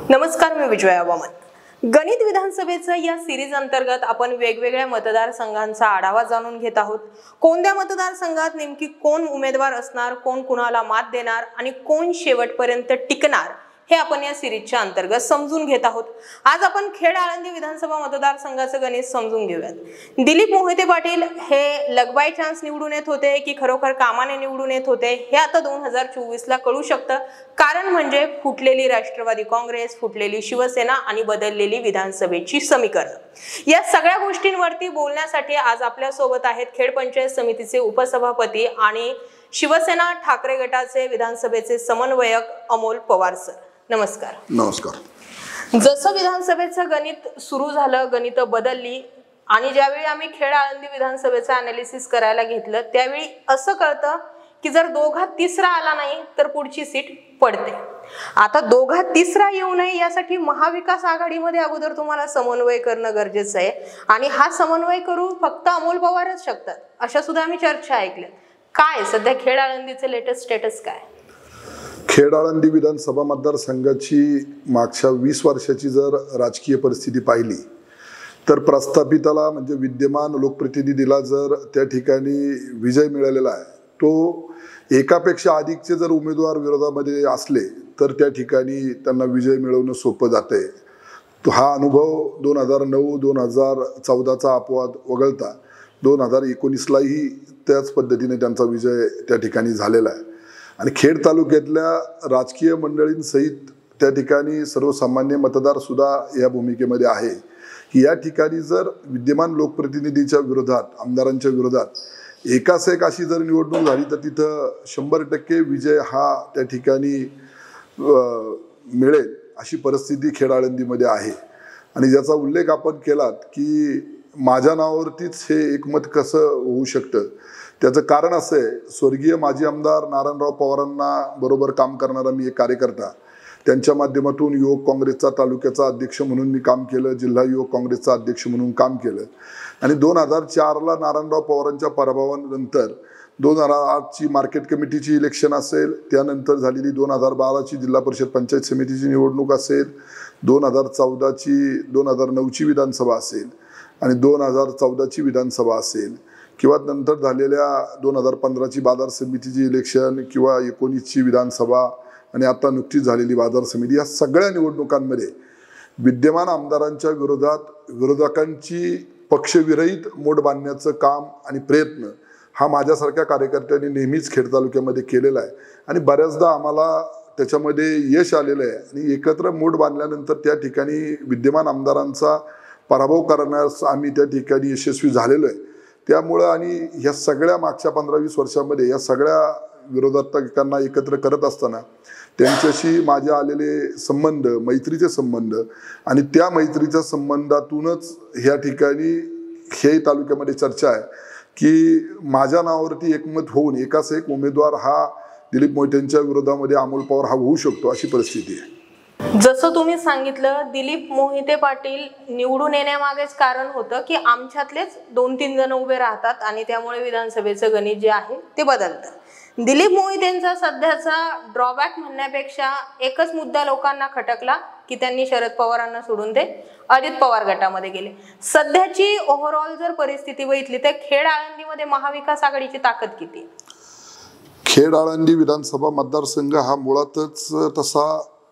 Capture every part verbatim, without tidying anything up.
नमस्कार, मी विजया वामन। गणित विधानसभेच्या या सिरीज अंतर्गत आपण वेगवेगळ्या मतदारसंघांचा आढावा जाणून घेत आहोत। कोणत्या मतदारसंघात नेमकी कोण उमेदवार असणार, कोण कुणाला मात देणार आणि कोण शेवटपर्यंत टिकणार हे आपण या सिरीजच्या अंतर्गत समजून घेत आहोत। आज आपण खेड आळंदी विधानसभा मतदारसंघाचं गणित समजून घेऊयात। दिलीप मोहिते पाटील हे लक बाय चान्स निवडून येत होते की खरोखर कामाने निवडून येत होते हे आता दोन हजार चोवीस ला कळू शकतं। कारण म्हणजे फुटलेली राष्ट्रवादी काँग्रेस, फुटलेली शिवसेना आणि बदललेली विधानसभेची समीकरण। या सगळ्या गोष्टींवरती बोलण्यासाठी आज आपल्या सोबत आहेत खेड पंचायत समितीचे उपसभापती आणि शिवसेना ठाकरे गटाचे विधानसभेचे समन्वयक अमोल पवार सर। नमस्कार। नमस्कार। जसं विधानसभेचं गणित सुरू झालं, गणित बदलली आणि ज्यावेळी आम्ही खेड आळंदी विधानसभेचं अनालिसिस करायला घेतलं त्यावेळी असं कळतं की जर दोघात तिसरा आला नाही तर पुढची सीट पडते। आता दोघात तिसरा येऊ नये यासाठी महाविकास आघाडीमध्ये अगोदर तुम्हाला समन्वय करणं गरजेचं आहे आणि हा समन्वय करू फक्त अमोल पवारच शकतात अशा सुद्धा आम्ही चर्चा ऐकल्या। काय सध्या खेड आळंदीचे लेटेस्ट स्टेटस काय? खेड आळंदी विधानसभा मतदारसंघाची मागच्या वीस वर्षाची जर राजकीय परिस्थिती पाहिली तर प्रस्थापिताला म्हणजे विद्यमान लोकप्रतिनिधीला जर त्या ठिकाणी विजय मिळालेला आहे तो एकापेक्षा अधिकचे जर उमेदवार विरोधामध्ये असले तर त्या ठिकाणी त्यांना विजय मिळवणं सोपं जाते। तो हा अनुभव दोन हजार नऊ दोन हजार चौदाचा अपवाद वगळता दोन हजार एकोणीसलाही त्याच पद्धतीने त्यांचा विजय त्या ठिकाणी झालेला आहे। आणि खेड तालुक्यातल्या राजकीय मंडळींसहित त्या ठिकाणी सर्वसामान्य मतदार सुद्धा या भूमिकेमध्ये आहे की या ठिकाणी जर विद्यमान लोकप्रतिनिधीच्या विरोधात, आमदारांच्या विरोधात एकास एक अशी जर निवडणूक झाली तर तिथं शंभर टक्के विजय हा त्या ठिकाणी मिळेल अशी परिस्थिती खेड आळंदीमध्ये आहे। आणि ज्याचा उल्लेख आपण केलात की माझ्या नावावरतीच हे एकमत कसं होऊ शकतं त्याचं कारण असं आहे, स्वर्गीय माजी आमदार नारायणराव पवारांना बरोबर काम करणारा मी एक कार्यकर्ता, त्यांच्या माध्यमातून युवक काँग्रेसचा तालुक्याचा अध्यक्ष म्हणून मी काम केलं, जिल्हा युवक काँग्रेसचा अध्यक्ष म्हणून काम केलं आणि दोन हजार चारला नारायणराव पवारांच्या पराभवानंतर दोन हजार आठची मार्केट कमिटीची इलेक्शन असेल, त्यानंतर झालेली दोन हजार बाराची जिल्हा परिषद पंचायत समितीची निवडणूक असेल, दोन हजार चौदाची दोन हजार नऊची विधानसभा असेल आणि दोन हजार चौदाची विधानसभा असेल किंवा नंतर झालेल्या दोन हजार पंधराची बाजार समितीची इलेक्शन किंवा एकोणीसची विधानसभा आणि आता नुकतीच झालेली बाजार समिती, या सगळ्या निवडणुकांमध्ये विद्यमान आमदारांच्या विरोधात विरोधकांची पक्षविरहित मोड बांधण्याचं काम आणि प्रयत्न हा माझ्यासारख्या कार्यकर्त्यांनी नेहमीच खेड तालुक्यामध्ये केलेला आहे आणि बऱ्याचदा आम्हाला त्याच्यामध्ये यश आलेलं आहे। आणि एकत्र मोड बांधल्यानंतर त्या ठिकाणी विद्यमान आमदारांचा पराभव करण्यास आम्ही त्या ठिकाणी यशस्वी झालेलो आहे। त्यामुळं आणि ह्या सगळ्या मागच्या पंधरा वीस वर्षामध्ये या सगळ्या विरोधातकांना एकत्र करत असताना त्यांच्याशी माझे आलेले संबंध, मैत्रीचे संबंध आणि त्या मैत्रीच्या संबंधातूनच ह्या ठिकाणी हे तालुक्यामध्ये चर्चा आहे की माझ्या नावावरती एकमत होऊन एकाच एक उमेदवार हा दिलीप मोहितेंच्या विरोधामध्ये अमोल पवार हा होऊ शकतो अशी परिस्थिती आहे। जसं तुम्ही सांगितलं, दिलीप मोहिते पाटील निवडून येण्यामागेच कारण होतं की आमच्यातलेच दोन तीन जण उभे राहतात आणि त्यामुळे विधानसभेचं गणित जे आहे ते बदलतं। दिलीप मोहितेंचा सध्याचा ड्रॉबॅक म्हणण्यापेक्षा एकच मुद्दा लोकांना खटकला की त्यांनी शरद पवारांना सोडून ते अजित पवार गटामध्ये गेले। सध्याची ओव्हरऑल जर परिस्थिती बघितली तर खेड आळंदीमध्ये महाविकास आघाडीची ताकद किती? खेड आळंदी विधानसभा मतदारसंघ हा मुळातच तसा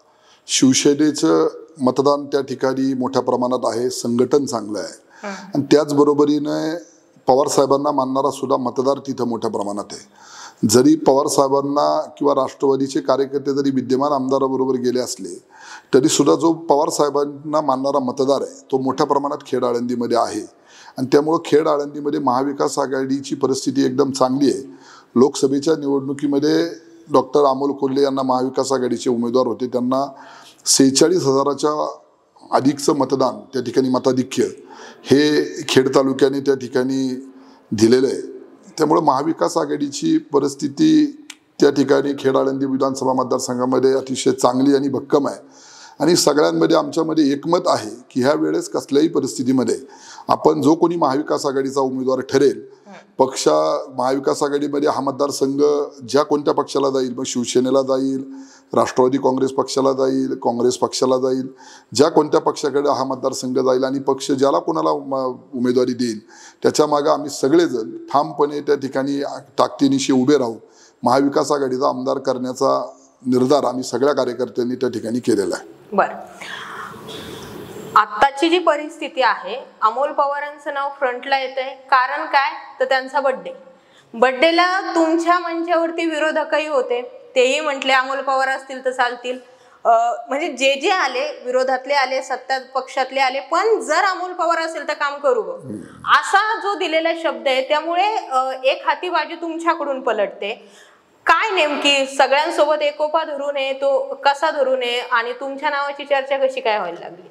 शिवसेनेचं मतदान त्या ठिकाणी मोठ्या प्रमाणात आहे, संघटन चांगलं आहे आणि त्याचबरोबरीने पवार साहेबांना मानणारा सुद्धा मतदार तिथं मोठ्या प्रमाणात आहे। जरी पवार साहेबांना किंवा राष्ट्रवादीचे कार्यकर्ते जरी विद्यमान आमदाराबरोबर गेले असले तरी सुद्धा जो पवार साहेबांना मानणारा मतदार आहे तो मोठ्या प्रमाणात खेड आळंदीमध्ये आहे आणि त्यामुळं खेड आळंदीमध्ये महाविकास आघाडीची परिस्थिती एकदम चांगली आहे। लोकसभेच्या निवडणुकीमध्ये डॉक्टर अमोल कोल्हे यांना महाविकास आघाडीचे उमेदवार होते, त्यांना सेहेचाळीस हजाराच्या अधिकचं मतदान त्या ठिकाणी मताधिक्य हे खेड तालुक्याने त्या ठिकाणी दिलेलं आहे। त्यामुळे महाविकास आघाडीची परिस्थिती त्या ठिकाणी खेड आळंदी विधानसभा मतदारसंघामध्ये अतिशय चांगली आणि भक्कम आहे आणि सगळ्यांमध्ये आमच्यामध्ये एकमत आहे की ह्या वेळेस कसल्याही परिस्थितीमध्ये आपण जो कोणी महाविकास आघाडीचा उमेदवार ठरेल, पक्ष महाविकास आघाडीमध्ये हा मतदारसंघ ज्या कोणत्या पक्षाला जाईल, मग शिवसेनेला जाईल, राष्ट्रवादी काँग्रेस पक्षाला जाईल, काँग्रेस पक्षाला जाईल, ज्या कोणत्या पक्षाकडे हा मतदारसंघ जाईल आणि पक्ष ज्याला कोणाला उमेदवारी देईल त्याच्या मागे आम्ही सगळेजण ठामपणे त्या ठिकाणी ताकदीनिशी उभे राहू. महाविकास आघाडीचा आमदार करण्याचा निर्धार आम्ही सगळ्या कार्यकर्त्यांनी त्या ठिकाणी केलेला आहे. बर, आत्ताची जी परिस्थिती आहे, अमोल पवारांचं नाव फ्रंटला येतंय. कारण काय तर त्यांचा बर्थडे बर्थडेला तुमच्या मंचावरती विरोधकही होते, तेही म्हटले अमोल पवार असतील तर चालतील. म्हणजे जे जे आले, विरोधातले आले, सत्ता पक्षातले आले, पण जर अमोल पवार असेल तर काम करू असा जो दिलेला शब्द आहे, त्यामुळे एक हाती बाजू तुमच्याकडून पलटते. काय नेमकी सगळ्यांसोबत एकोपा धरू नये, तो कसा धरू नये आणि तुमच्या नावाची चर्चा कशी काय व्हायला लागली?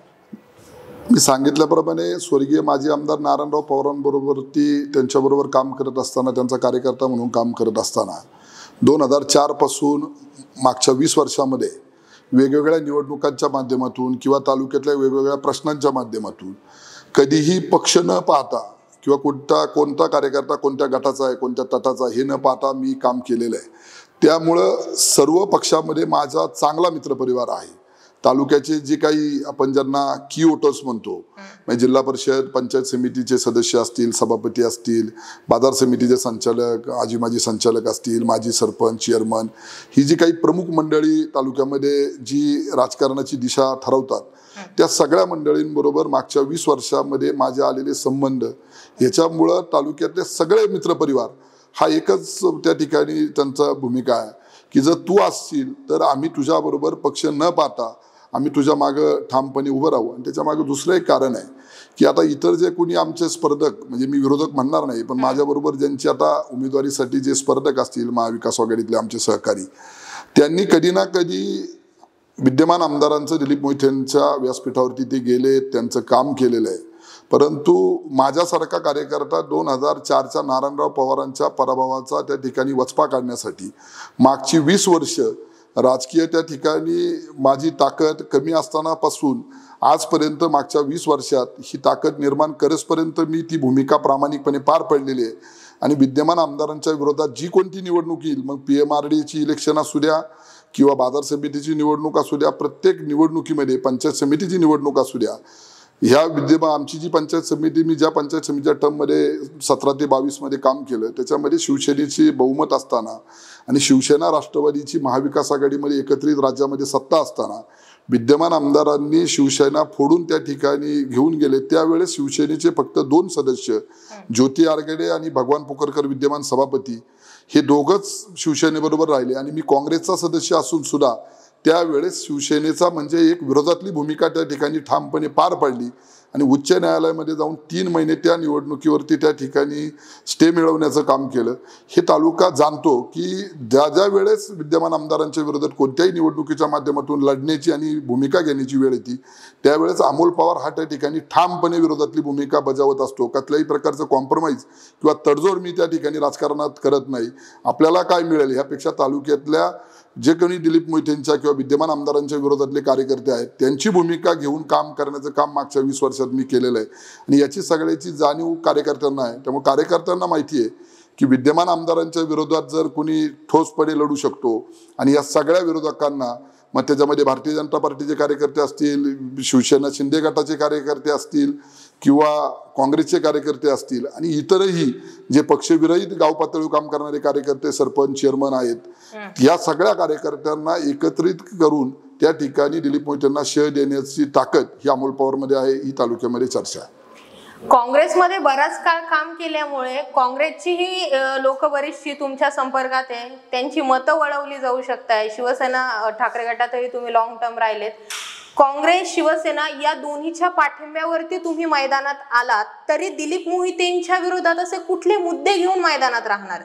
मी सांगितल्याप्रमाणे स्वर्गीय माजी आमदार नारायणराव पवारांबरोबरती त्यांच्याबरोबर काम करत असताना, त्यांचा कार्यकर्ता म्हणून काम करत असताना दोन हजार चार पासून मागच्या वीस वर्षामध्ये वेगवेगळ्या निवडणुकांच्या माध्यमातून किंवा तालुक्यातल्या वेगवेगळ्या प्रश्नांच्या माध्यमातून कधीही पक्ष न पाहता किंवा कोणता कोणता कार्यकर्ता कोणत्या गटाचा आहे, कोणत्या तटाचा आहे हे न पाहता मी काम केलेलं आहे. त्यामुळं सर्व पक्षामध्ये माझा चांगला मित्रपरिवार आहे. तालुक्याचे जे काही आपण ज्यांना की वोटर्स म्हणतो, म्हणजे जिल्हा परिषद पंचायत समितीचे सदस्य असतील, सभापती असतील, बाजार समितीचे संचालक, आजी माजी संचालक असतील, माजी सरपंच, चेअरमन, ही जी काही प्रमुख मंडळी तालुक्यामध्ये जी राजकारणाची दिशा ठरवतात, त्या सगळ्या मंडळींबरोबर मागच्या वीस वर्षामध्ये माझे आलेले संबंध, ह्याच्यामुळं तालुक्यातले सगळे मित्रपरिवार हा एकच त्या ठिकाणी त्यांचा भूमिका आहे की जर तू असशील तर आम्ही तुझ्याबरोबर पक्ष न पाहता आम्ही तुझ्या मागं ठामपणे उभं राहू. आणि त्याच्या मागे दुसरं एक कारण आहे की आता इतर जे कोणी आमचे स्पर्धक, म्हणजे मी विरोधक म्हणणार नाही, पण माझ्याबरोबर ज्यांची आता उमेदवारीसाठी जे स्पर्धक असतील महाविकास आघाडीतले आमचे सहकारी, त्यांनी कधी ना कधी विद्यमान आमदारांचं, दिलीप मोहितेंच्या व्यासपीठावरती ते गेले, त्यांचं काम केलेलं आहे. परंतु माझ्यासारखा कार्यकर्ता दोन हजार चारच्या नारायणराव पवारांच्या पराभवाचा त्या ठिकाणी वचपा काढण्यासाठी मागची वीस वर्ष राजकीय त्या ठिकाणी माझी ताकद कमी असतानापासून आजपर्यंत मागच्या वीस वर्षात ही ताकद निर्माण करेसपर्यंत मी ती भूमिका प्रामाणिकपणे पार पडलेली आहे. आणि विद्यमान आमदारांच्या विरोधात जी कोणती निवडणूक येईल, मग पी एम आर डीची इलेक्शन असू द्या किंवा बाजार समितीची निवडणूक असू द्या, प्रत्येक निवडणुकीमध्ये पंचायत समितीची निवडणूक असू द्या, ह्या विद्यमान आमची जी पंचायत समिती, मी ज्या पंचायत समितीच्या टर्ममध्ये सतरा ते बावीस मध्ये काम केलं, त्याच्यामध्ये शिवसेनेची बहुमत असताना आणि शिवसेना राष्ट्रवादीची महाविकास आघाडीमध्ये एकत्रित राज्यामध्ये सत्ता असताना विद्यमान आमदारांनी शिवसेना फोडून त्या ठिकाणी घेऊन गेले. त्यावेळेस शिवसेनेचे फक्त दोन सदस्य, ज्योती आरगडे आणि भगवान पोकरकर विद्यमान सभापती, हे दोघंच शिवसेनेबरोबर राहिले. आणि मी काँग्रेसचा सदस्य असून सुद्धा त्यावेळेस शिवसेनेचा म्हणजे एक विरोधातली भूमिका त्या ठिकाणी ठामपणे पार पाडली आणि उच्च न्यायालयामध्ये जाऊन तीन महिने त्या निवडणुकीवरती त्या ठिकाणी स्टे मिळवण्याचं काम केलं. हे तालुका जाणतो की ज्या ज्या वेळेस विद्यमान आमदारांच्या विरोधात कोणत्याही निवडणुकीच्या माध्यमातून लढण्याची आणि भूमिका घेण्याची वेळ येते, त्यावेळेस अमोल पवार हा त्या ठिकाणी ठामपणे विरोधातली भूमिका बजावत असतो. कसल्याही प्रकारचं कॉम्प्रोमाइज किंवा तडजोड मी त्या ठिकाणी राजकारणात करत नाही. आपल्याला काय मिळेल ह्यापेक्षा तालुक्यातल्या जे कोणी दिलीप मोहितेंच्या किंवा विद्यमान आमदारांच्या विरोधातले कार्यकर्ते आहेत त्यांची भूमिका घेऊन काम करण्याचं काम मागच्या वीस वर्षात मी केलेलं आहे. आणि याची सगळ्याची जाणीव कार्यकर्त्यांना आहे. त्यामुळे कार्यकर्त्यांना माहिती आहे की विद्यमान आमदारांच्या विरोधात जर कोणी ठोसपणे लढू शकतो आणि या सगळ्या विरोधकांना, मग त्याच्यामध्ये भारतीय जनता पार्टीचे कार्यकर्ते असतील, शिवसेना शिंदे गटाचे कार्यकर्ते असतील किंवा काँग्रेसचे कार्यकर्ते असतील आणि इतरही जे पक्षविरहित गाव पातळीवर काम करणारे कार्यकर्ते, सरपंच, चेअरमन आहेत, या सगळ्या कार्यकर्त्यांना एकत्रित करून त्या ठिकाणी दिलीप मोहितेंना शह देण्याची ताकद ही अमोल पवारमध्ये आहे, ही तालुक्यामध्ये चर्चा आहे. काँग्रेसमध्ये बराच काळ काम केल्यामुळे काँग्रेसचीही लोक बरीचशी तुमच्या संपर्कात आहे, त्यांची मतं वळवली जाऊ शकताय. शिवसेना ठाकरे गटातही तुम्ही लॉंग टर्म राहिलेत. काँग्रेस शिवसेना या दोन्हीच्या पाठिंब्यावरती तुम्ही मैदानात आलात, तरी दिलीप मोहितेंच्या विरोधात असे कुठले मुद्दे घेऊन मैदानात राहणार?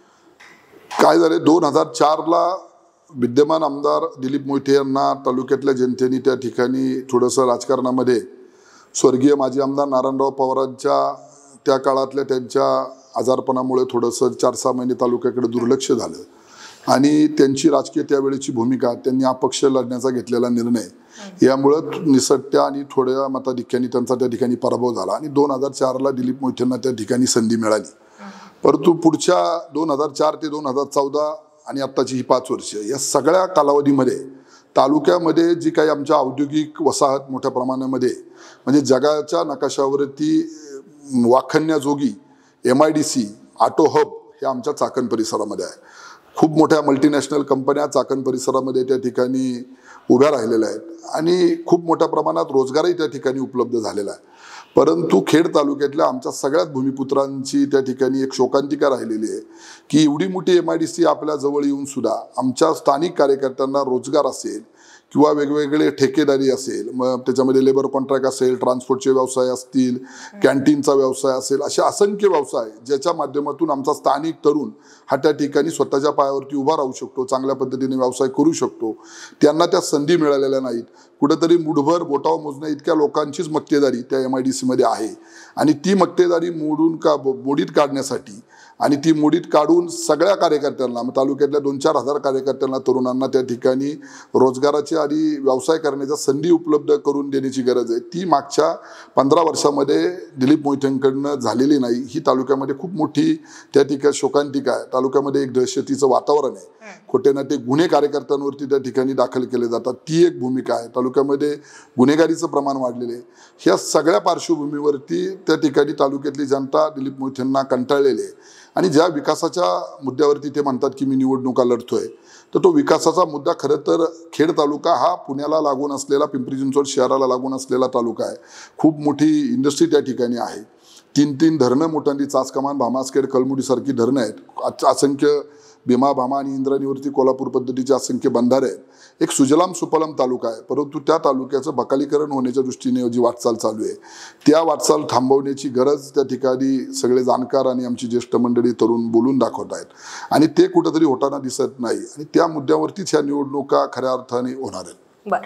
काय झाले, दोन हजार चार ला विद्यमान आमदार दिलीप मोहिते यांना तालुक्यातल्या जनतेने त्या ठिकाणी थोडंसं राजकारणामध्ये स्वर्गीय माजी आमदार नारायणराव पवारांच्या त्या काळातल्या त्यांच्या आजारपणामुळे थोडंसं चार सहा महिने तालुक्याकडे दुर्लक्ष झालं. आणि त्यांची राजकीय त्यावेळेची भूमिका, त्यांनी अपक्ष लढण्याचा घेतलेला निर्णय यामुळं निसटत्या आणि थोड्या मताधिक्याने त्यांचा त्या ठिकाणी पराभव झाला आणि दोन हजार चारला दिलीप मोहितेंना त्या ठिकाणी संधी मिळाली. परंतु पुढच्या दोन हजार चार ते दोन हजार चौदा आणि आत्ताची ही पाच वर्ष या सगळ्या कालावधीमध्ये तालुक्यामध्ये जी काही आमच्या औद्योगिक वसाहत मोठ्या प्रमाणामध्ये म्हणजे जगाच्या नकाशावरती वाखण्याजोगी M I D C auto hub हे आमच्या चाकण परिसरामध्ये आहे. खूप मोठ्या मल्टीनॅशनल कंपन्या चाकण परिसरामध्ये त्या ठिकाणी उभ्या राहिलेल्या आहेत आणि खूप मोठ्या प्रमाणात रोजगारही त्या ठिकाणी उपलब्ध झालेला आहे. परंतु खेड तालुक्यातल्या आमच्या सगळ्यात भूमिपुत्रांची त्या ठिकाणी एक शोकांतिका राहिलेली आहे की एवढी मोठी एम आय डी सी आपल्या जवळ येऊन सुद्धा आमच्या स्थानिक कार्यकर्त्यांना रोजगार असेल किंवा वेगवेगळे ठेकेदारी असेल, मग त्याच्यामध्ये लेबर कॉन्ट्रॅक्ट असेल, ट्रान्सपोर्टचे व्यवसाय असतील, कॅन्टीनचा व्यवसाय असेल, असे असंख्य व्यवसाय ज्याच्या माध्यमातून आमचा स्थानिक तरुण हा त्या ठिकाणी स्वतःच्या पायावरती उभा राहू शकतो, चांगल्या पद्धतीने व्यवसाय करू शकतो. त्यांना त्या संधी मिळालेल्या नाहीत. कुठेतरी मुठभर बोटावर मोजण्या इतक्या लोकांचीच मक्तेदारी त्या एम आय डी सी मध्ये आहे आणि ती मक्तेदारी मोडून का मोडीत काढण्यासाठी आणि ती मोडीत काढून सगळ्या कार्यकर्त्यांना, तालुक्यातल्या दोन चार हजार कार्यकर्त्यांना, तरुणांना त्या ठिकाणी रोजगाराची आणि व्यवसाय करण्याच्या संधी उपलब्ध करून देण्याची गरज आहे. ती मागच्या पंधरा वर्षामध्ये दिलीप मोहितेंकडनं झालेली नाही. ही तालुक्यामध्ये खूप मोठी त्या ठिकाणी शोकांतिका आहे. तालुक्यामध्ये एक दहशतीचं वातावरण आहे. खोटे नाटे गुन्हे कार्यकर्त्यांवरती त्या ठिकाणी दाखल केले जातात. ती एक भूमिका आहे. तालुक्यामध्ये गुन्हेगारीचं प्रमाण वाढलेले आहे. ह्या सगळ्या पार्श्वभूमीवरती त्या ठिकाणी तालुक्यातली जनता दिलीप मोहितेंना कंटाळलेली आहे आणि ज्या विकासाच्या मुद्द्यावरती ते म्हणतात की मी निवडणुका लढतोय, तर तो विकासाचा मुद्दा खरं तर खेड तालुका हा पुण्याला लागून असलेला, पिंपरी चिंचवड शहराला लागून असलेला तालुका आहे. खूप मोठी इंडस्ट्री त्या ठिकाणी आहे. तीन तीन धरणं मोठी, चासकमान, भामासखेड, कलमुडी सारखी धरणं आहेत. असंख्य भीमा, भामा आणि इंद्रायणीवरती कोल्हापूर पद्धतीचे असंख्य बंधारे आहेत. एक सुजलाम सुफलाम तालुका आहे. परंतु त्या तालुक्याचं बकालीकरण होण्याच्या दृष्टीने जी वाटचाल चालू आहे त्या वाटचाल थांबवण्याची गरज त्या ठिकाणी सगळे जाणकार आणि आमची ज्येष्ठ मंडळी तरुण बोलून दाखवत आहेत आणि ते कुठेतरी होताना दिसत नाही आणि त्या मुद्द्यावरतीच ह्या निवडणुका खऱ्या अर्थाने होणार आहेत.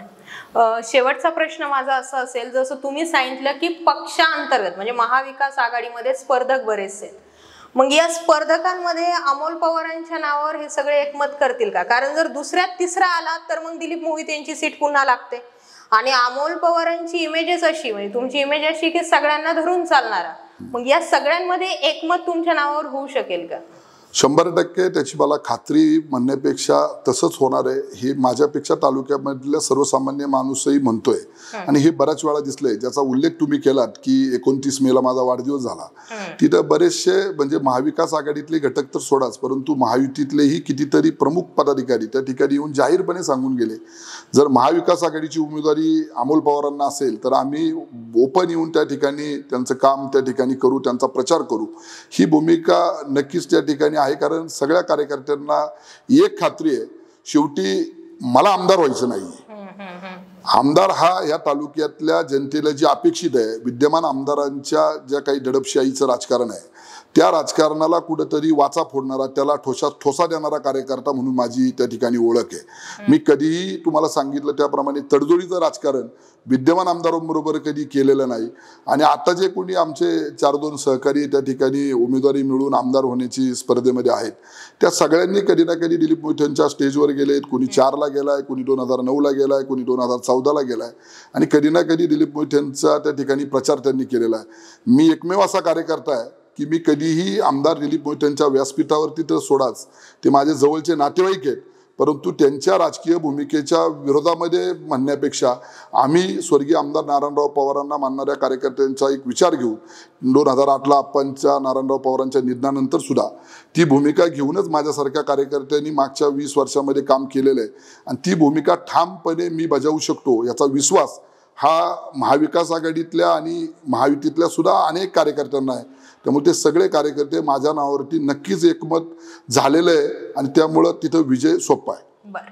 बरं, शेवटचा प्रश्न माझा असा असेल, जसं तुम्ही सांगितलं की पक्षांतर्गत म्हणजे महाविकास आघाडीमध्ये स्पर्धक बरेचसे आहेत, मग या स्पर्धकांमध्ये अमोल पवारांच्या नावावर हे सगळे एकमत करतील का? कारण जर दुसऱ्यात तिसरा आला तर मग दिलीप मोहिते यांची सीट पुन्हा लागते आणि अमोल पवारांची इमेजच अशी, म्हणजे तुमची इमेज अशी की सगळ्यांना धरून चालणारा, मग या सगळ्यांमध्ये एकमत तुमच्या नावावर होऊ शकेल का? शंभर टक्के त्याची मला खात्री म्हणण्यापेक्षा तसंच होणार आहे हे माझ्यापेक्षा तालुक्यामधल्या सर्वसामान्य माणूसही म्हणतोय आणि हे बऱ्याच वेळा दिसलंय. ज्याचा उल्लेख तुम्ही केलात की एकोणतीस मेला माझा वाढदिवस झाला, तिथं बरेचसे म्हणजे महाविकास आघाडीतले घटक तर सोडाच, परंतु महायुतीतलेही कितीतरी प्रमुख पदाधिकारी त्या ठिकाणी येऊन जाहीरपणे सांगून गेले जर महाविकास आघाडीची उमेदवारी अमोल पवारांना असेल तर आम्ही ओपन येऊन त्या ठिकाणी त्यांचं काम त्या ठिकाणी करू, त्यांचा प्रचार करू. ही भूमिका नक्कीच त्या ठिकाणी आहे. कारण सगळ्या कार्यकर्त्यांना एक खात्री आहे, शेवटी मला आमदार व्हायचं नाही. आमदार हा या तालुक्यातल्या जनतेला जी अपेक्षित आहे, विद्यमान आमदारांच्या ज्या काही दडपशाहीचं राजकारण आहे त्या राजकारणाला कुठेतरी वाचा फोडणारा, त्याला ठोसा ठोसा देणारा कार्यकर्ता म्हणून माझी त्या ठिकाणी ओळख आहे. मी कधीही तुम्हाला सांगितलं त्याप्रमाणे तडजोडीचं राजकारण विद्यमान आमदारांबरोबर कधी केलेलं नाही आणि आता जे कोणी आमचे चार दोन सहकारी त्या ठिकाणी उमेदवारी मिळून आमदार होण्याची स्पर्धेमध्ये आहेत त्या सगळ्यांनी कधी ना कधी दिलीप मोहितेंच्या स्टेजवर गेलेत. कोणी चारला गेलाय, कोणी दोन हजार नऊला गेलाय, कोणी दोन हजार चौदाला गेलाय आणि कधी ना कधी दिलीप मोहितेंचा त्या ठिकाणी प्रचार त्यांनी केलेला आहे. मी एकमेव असा कार्यकर्ता आहे की मी कधीही आमदार दिलीप मोहितेंच्या व्यासपीठावरती तर सोडाच, ते माझे जवळचे नातेवाईक आहेत, परंतु त्यांच्या राजकीय भूमिकेच्या विरोधामध्ये म्हणण्यापेक्षा आम्ही स्वर्गीय आमदार नारायणराव पवारांना मानणाऱ्या कार्यकर्त्यांचा एक विचार घेऊन दोन हजार आठला आपणच्या नारायणराव पवारांच्या निधनानंतर सुद्धा ती भूमिका घेऊनच माझ्यासारख्या कार्यकर्त्यांनी मागच्या वीस वर्षामध्ये काम केलेलं आहे आणि ती भूमिका ठामपणे मी बजावू शकतो याचा विश्वास हा महाविकास आघाडीतल्या आणि महायुतीतल्या सुद्धा अनेक कार्यकर्त्यांना आहे. त्यामुळे ते सगळे कार्यकर्ते माझ्या नावावरती नक्कीच एकमत झालेलं आहे आणि त्यामुळं तिथं विजय सोपा आहे. बर,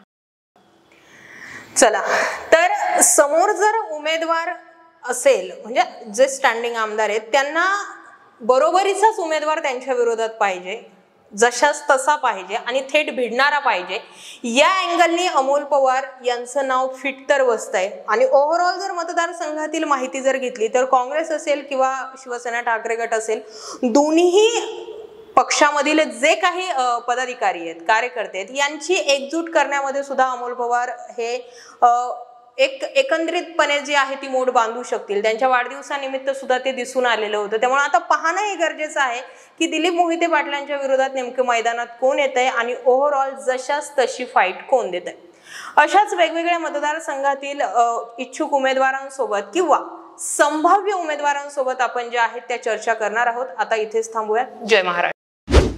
चला तर समोर जर उमेदवार असेल म्हणजे जे स्टँडिंग आमदार आहेत त्यांना बरोबरीचाच उमेदवार त्यांच्या विरोधात पाहिजे, जशाच तसा पाहिजे आणि थेट भिडणारा पाहिजे, या अँगलनी अमोल पवार यांचं नाव फिट तर बसतंय. आणि ओव्हरऑल जर मतदारसंघातील माहिती जर घेतली तर काँग्रेस असेल किंवा शिवसेना ठाकरे गट असेल, दोन्ही पक्षामधील जे काही अ, पदाधिकारी आहेत, कार्यकर्ते आहेत, यांची एकजूट करण्यामध्ये सुद्धा अमोल पवार हे अ, एक एकंदरीतपणे जी आहे ती मोड बांधू शकतील. त्यांच्या वाढदिवसानिमित्त सुद्धा ते दिसून आलेलं होतं. त्यामुळे आता पाहणं हे गरजेचं आहे की दिलीप मोहिते पाटलांच्या विरोधात नेमकं मैदानात कोण येत आहे आणि ओव्हरऑल जशाच तशी फाईट कोण देत आहे. अशाच वेगवेगळ्या मतदारसंघातील इच्छुक उमेदवारांसोबत किंवा संभाव्य उमेदवारांसोबत आपण जे आहेत त्या चर्चा करणार आहोत. आता इथेच थांबूया. जय महाराष्ट्र.